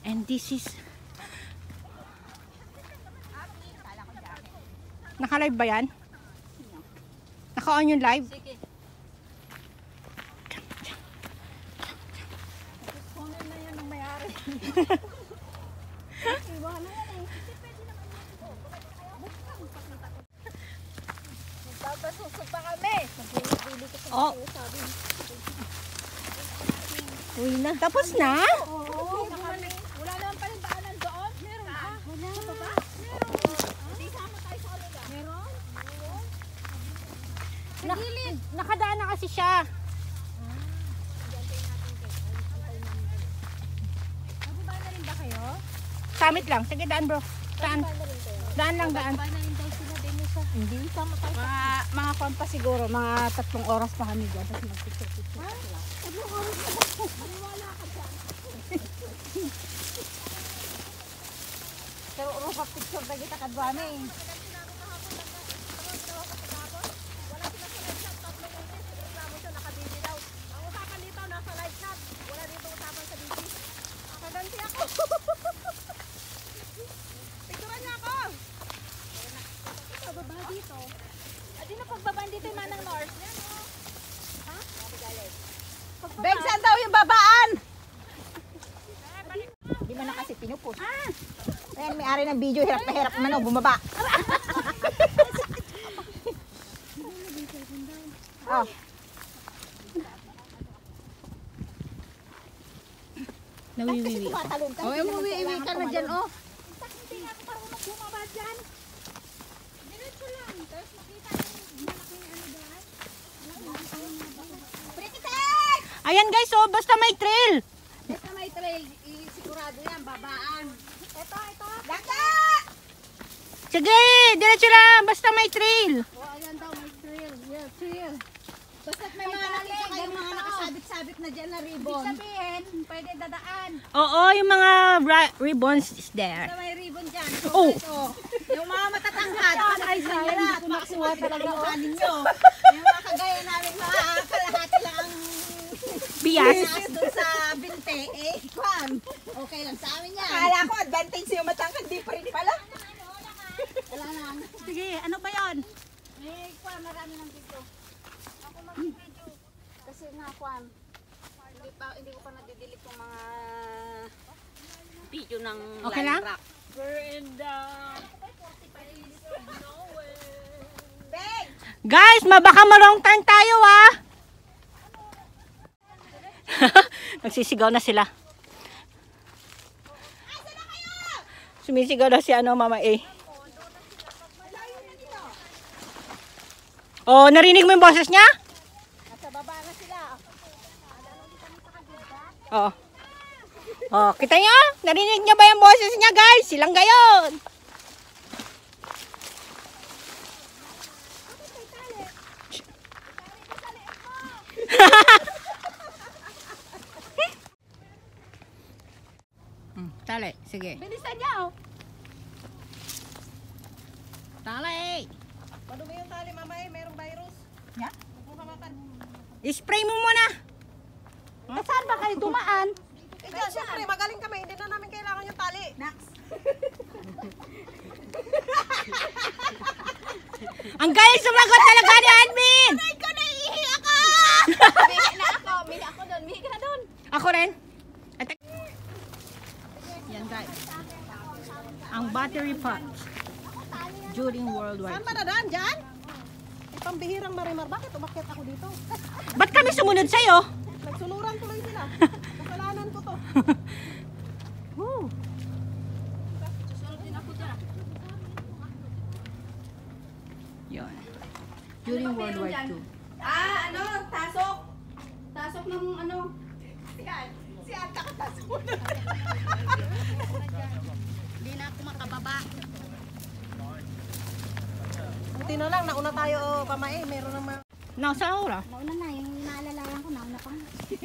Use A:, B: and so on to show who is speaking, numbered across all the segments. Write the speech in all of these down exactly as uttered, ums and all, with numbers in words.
A: And this is... Naka-live ba yan? Naka-on yung live?
B: Sige. Kunin na yan ang may-ari. Iwahan na yan eh. Pwede naman yan. Magpapasusog pa kami. Magbili ko sa
A: Oh.
B: sabi.
A: Uy na. Tapos na?
B: Oo. Wala naman pa rin daanan doon. Meron ba? Wala. Sa baba? Meron. Hindi sama tayo sa kanila. Meron?
A: Na nakadaan na kasi siya.
B: Nababa na rin ba kayo?
A: Summit lang. Sige, daan bro. Daan. Daan lang, daan.
B: Nababa na rin tayo sila din isa.
A: Hindi, sama tayo.
B: Mga, mga kwan pa siguro, mga tatlong oras pa kami dyan. Tapos mag-picture-picture pa sila. Tatlong oras pa ba? Maniwala ka dyan. Pero rupa picture na kita kadwami. Pagbaba dito. Adi na pagbaba dito yung manang North. Ha?
C: Beg, saan daw yung babaan? Di mo na kasi pinupos.
B: Ah!
C: Ayan, may-ari ng video, hirap na hirap man o, bumaba. Oh.
A: Nawiwiwi.
C: Tumatalon ka.
A: Oh,
C: hindi naman
A: umuwi-iwi
C: kailangan
A: ka na
C: tumalon.
A: dyan, oh.
B: Hindi nga ako parang bumaba dyan. Diretso lang. Tapos makita yung malaking ano dyan.
C: Pretty tech!
A: Ayan guys, oh, basta may trail.
C: Basta may trail, i- sigurado yan, babaan.
B: Ito, ito.
C: Laka!
A: Sige, diretso lang. Basta may trail.
B: Oh, ayan daw, may trail. Yeah, trail.
C: Basta't may mga nakita kayong mga nakasabit-sabit na dyan na
B: Ibig
C: ribbon.
B: sabihin, pwede dadaan.
A: Oo, yung mga ribbons is there.
C: Basta may ribbon dyan. So,
A: Oh.
C: guys, oh. Yung mga matatangkad, ay saya na, tumaksuha talaga mukha ninyo. Yung mga kagaya namin, mga kalahati lang ang
A: Bias.
C: Bias doon sa binte, eh, kwan. Okay lang sa amin yan. Kala ko, advantage yung matangkad, di pa rin pala. Wala na.
A: Sige, ano ba yon?
B: May kwan, marami ng video. Ako mag-video. Kasi nga kwan, hindi, pa, hindi ko pa nadidelete yung mga video ng
A: Okay
B: live
A: lang?
B: rock. Brenda.
C: Beg!
A: Guys, mabaka ma-wrong turn tayo, ah. Nagsisigaw na sila. Sumisigaw na si ano, Mama A. Oh, narinig mo yung boses niya?
C: Nasa baba na sila.
A: Oo. Oh, kita niyo? Narinig niyo ba yung boses niya, guys? Silang gayon. Hmm, tali, sige.
B: Bilisan niya oh.
A: Tali.
C: Madumi yung tali, mama eh, merong virus.
A: Yeah?
C: Huwag mo kamakan.
A: I-spray mo muna.
B: Eh, saan ba kayo dumaan?
C: Eh, dyan, syempre, magaling kami. Hindi na namin kailangan yung tali. Nax.
A: Ang galing sumagot talaga ni admin.
C: Aray ko, naiihi ako!
B: Mihi na ako. Mihi ako doon. Mihi ka na doon.
A: Ako rin. At yan guys. Ang battery pot during World War
C: Saan
A: Two.
C: ba nadaan? Dyan? Eh, pambihirang marimar. Bakit umakyat ako dito?
A: Ba't kami sumunod sa'yo?
C: Nagsunuran tuloy sila. Kasalanan ko to.
A: Woo.
B: Susunod din ako dyan.
A: Yun. During World War Two.
B: Ah, ano? Tasok. Tasok ng ano?
C: Si An. Si An, kakatasok mo na.
B: Hindi na ako makababa.
C: Buti na lang, nauna tayo, oh, pamae. Meron naman.
A: Nasa oras?
B: Nauna na. Yung naalalayan ko, nauna pa.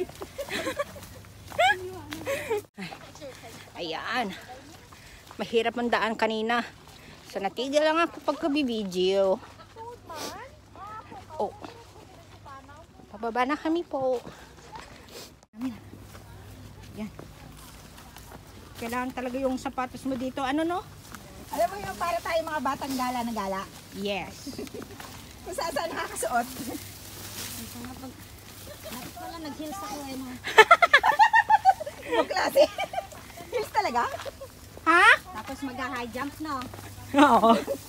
A: Ayan. Mahirap ang daan kanina. So natigil lang ako pagka-video. Oh. Pababa na kami po. Ayan. Kailangan talaga yung sapatos mo dito. Ano no?
C: Alam mo yung para tayo mga batang gala na gala.
A: Yes.
C: Kung saan saan nakakasuot.
B: Wala, nag-heels ako eh. No?
C: Yung klase. Heels talaga?
A: Ha?
B: Tapos mag-high jump, no?
A: Oo.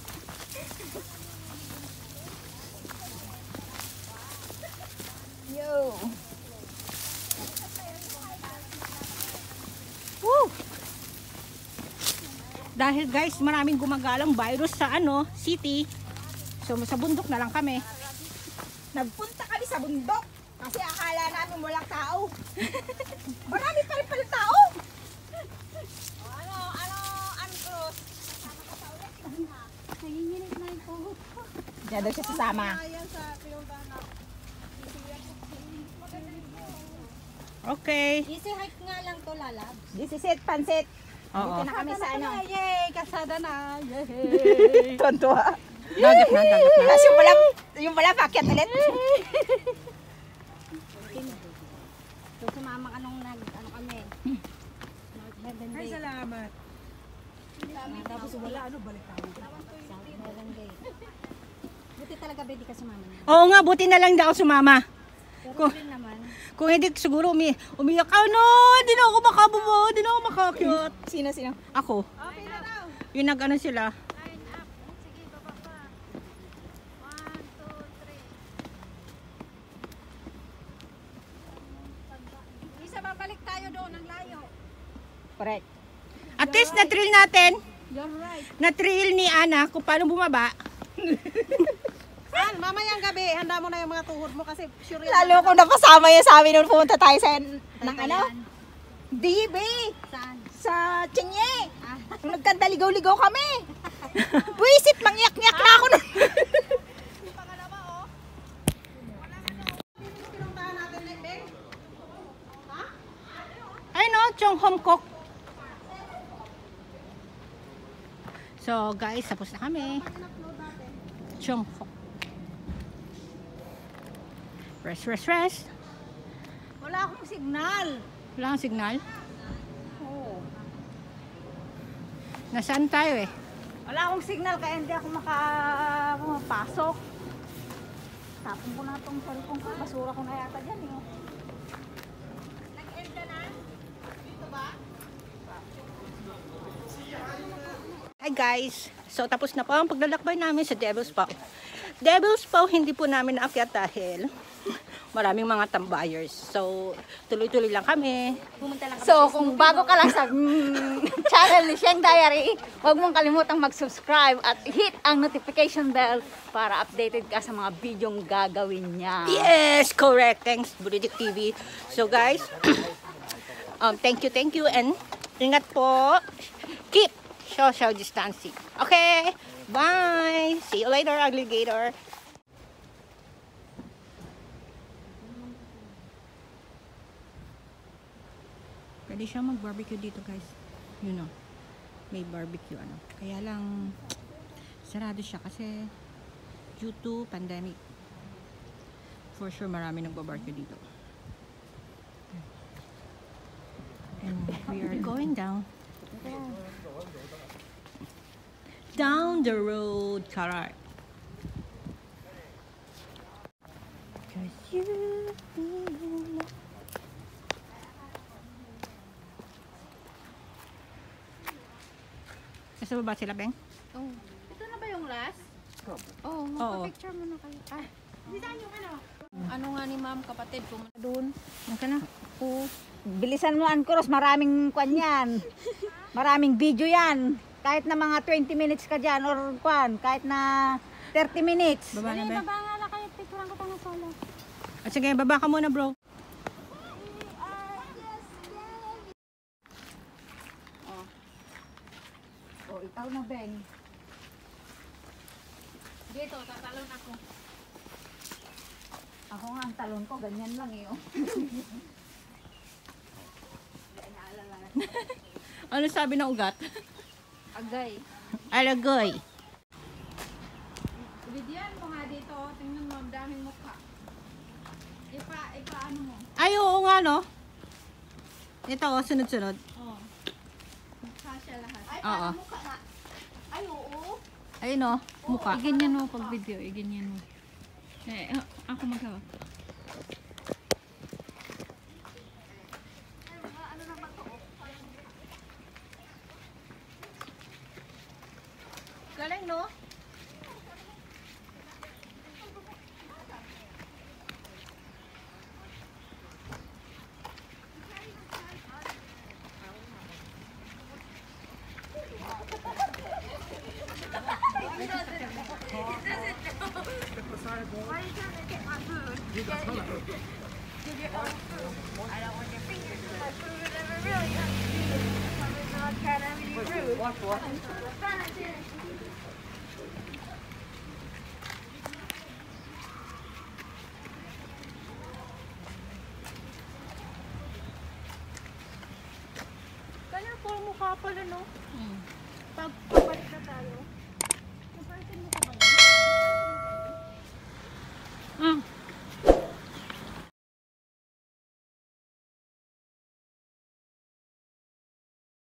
C: Yo.
A: Woo! Dahil guys, maraming gumagalang virus sa ano, city. So sa bundok na lang kami.
C: Nagpunta kami sa bundok. Kasi akala namin walang tao. Marami pa rin pala tao. Ano, ano, Ancros?
B: Nanginginig na yung puhot ko.
C: Diyan daw siya sasama.
A: Okay.
B: Easy hike nga lang to, lalab.
C: This is it, pansit.
A: Oo.
C: Dito na kami sa ano.
B: Yay! Kasada na! Yay!
C: Tontua.
A: Dagat na, dagat na.
C: Tapos yung pala, yung pala, pakyat ulit.
B: So, sumama ka nung nag, ano kami. North Heaven Gate.
C: Ay, salamat.
B: Tapos wala, ano, balik tayo. South Heaven Gate. Buti talaga, Betty, ka sumama na.
A: Oo nga, buti na lang daw sumama.
B: Pero
A: Ko-
B: rin naman.
A: Kung hindi, siguro umi umiyak ka, no, hindi na ako makabubo, hindi na ako makakyot.
C: Sino, sino?
A: Ako. Yung nag-ano sila.
B: Line up. Sige, baba pa. One, two, three. Isa, babalik tayo doon, ang layo.
C: Correct.
A: At least na-trill natin.
B: You're right.
A: Na-trill ni Ana kung paano bumaba.
B: An, mamayang gabi, handa mo na yung mga tuhod mo kasi sure yan.
C: Lalo kung napasama yun sa amin nung pumunta tayo sa, ng ano? D B.
B: Saan?
C: Sa Chinye.
B: Ah.
C: Nung nagkandaligaw-ligaw kami. Buisit, mangyak-nyak na ako nun.
A: Ay no, Chong Hom Kok. So guys, tapos na kami. Chong Hok. Rest, rest, rest.
C: Wala akong signal.
A: Wala kang signal.
C: Oo.
A: Nasaan tayo eh?
C: Wala akong signal kaya hindi ako makapasok. Tapon ko na itong cellphone ko. Basura ko na yata dyan eh. Nag-end ka na? Dito ba?
A: Hi guys! So tapos na po ang paglalakbay namin sa Devil's Paw. Devil's Paw hindi po namin naakyat dahil maraming mga tambayers. So tuloy-tuloy lang kami.
B: Pumunta lang kami.
C: So, kung bago ka lang sa mm, channel ni Sheng Diary, huwag mong kalimutang mag-subscribe at hit ang notification bell para updated ka sa mga videong gagawin niya.
A: Yes! Correct! Thanks, Buridik T V. So guys, um, thank you, thank you, and ingat po. Keep social distancing. Okay? Bye! See you later, alligator! Pwede siya mag-barbecue dito guys. You know, may barbecue ano. Kaya lang, sarado siya kasi due to pandemic. For sure marami nagba-barbecue dito. And we are going down. Down the road, Karar. Cause you Nasa baba sila, Beng?
B: Oh. Ito na ba yung last? Oo, oh,
A: Oo.
B: magpa-picture mo na kayo. Ah. Ano nga ni ma'am, kapatid, pumunta doon.
A: Naka na.
B: Oo.
C: Bilisan mo, Ancros, maraming kwan yan. Maraming video yan. Kahit na mga twenty minutes ka dyan or kwan, kahit na thirty minutes.
A: Baba na,
B: Dali,
A: Beng.
B: baba nga na kayo, picturean ko pa na solo.
A: At sige, baba ka muna, bro.
C: Oh, ikaw na, Beng.
B: Dito, tatalon ako.
C: Ako nga, ang talon ko, ganyan lang eh. Oh.
A: Ano sabi ng ugat?
B: Agay.
A: Alagoy.
B: Bidyan mo nga dito, tingnan mo, ang daming mukha. Ipa, ipa ano mo.
A: Ay, oo nga, no? Ito, oh, sunod-sunod.
B: Oh. siya lahat.
C: Ay,
A: Oo.
C: parang mukha nga. Ay, oo.
A: Ayun o, mukha. I-ganyan mo pag video, i-ganyan mo. Eh, ah, ako magawa.
B: Ano naman to?
C: Galing, no?
B: Kanya po mukha pala, no?
A: Hmm.
B: Pag pabalik na tayo.